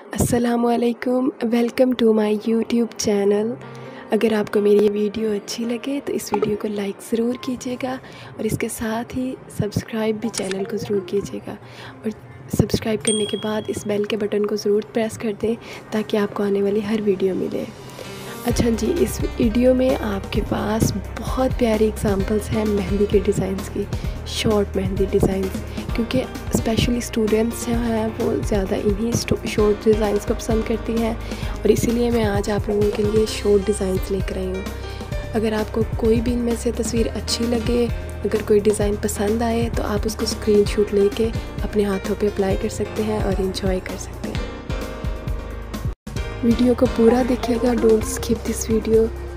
अस्सलामुअलैकुम, welcome to my YouTube channel. अगर आपको मेरी ये वीडियो अच्छी लगे तो इस वीडियो को लाइक ज़रूर कीजिएगा और इसके साथ ही सब्सक्राइब भी चैनल को ज़रूर कीजिएगा। और सब्सक्राइब करने के बाद इस बेल के बटन को ज़रूर प्रेस कर दें ताकि आपको आने वाली हर वीडियो मिले। अच्छा जी, इस वीडियो में आपके पास बहुत प्यारी एग्जांपल्स हैं मेहंदी के डिज़ाइंस की, शॉर्ट मेहंदी डिज़ाइंस, क्योंकि स्पेशली स्टूडेंट्स जो हैं वो ज़्यादा इन्हीं शॉर्ट डिज़ाइंस को पसंद करती हैं और इसीलिए मैं आज आप लोगों के लिए शॉर्ट डिज़ाइंस लेकर आई हूँ। अगर आपको कोई भी इनमें से तस्वीर अच्छी लगे, अगर कोई डिज़ाइन पसंद आए तो आप उसको स्क्रीनशॉट लेके अपने हाथों पे अप्लाई कर सकते हैं और एंजॉय कर सकते हैं। वीडियो को पूरा देखिएगा, डोंट स्किप दिस वीडियो।